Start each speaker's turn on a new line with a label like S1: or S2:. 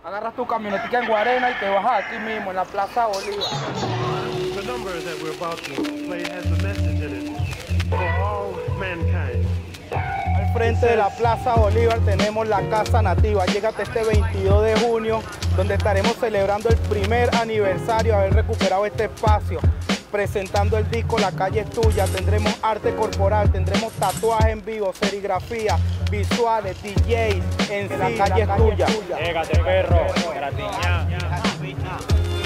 S1: Agarras tu camionetica en Guarena y te bajas aquí mismo, en la Plaza Bolívar.
S2: The number that we're about to play has a message in it for all mankind.
S1: Al frente de la Plaza Bolívar tenemos la Casa Nativa. Llégate este 22 de junio, donde estaremos celebrando el primer aniversario de haber recuperado este espacio, presentando el disco La Calle es Tuya. Tendremos arte corporal, tendremos tatuajes en vivo, serigrafía, visuales, DJs, en sí, La Calle es Tuya.
S3: Llégate, perro, gratiñá.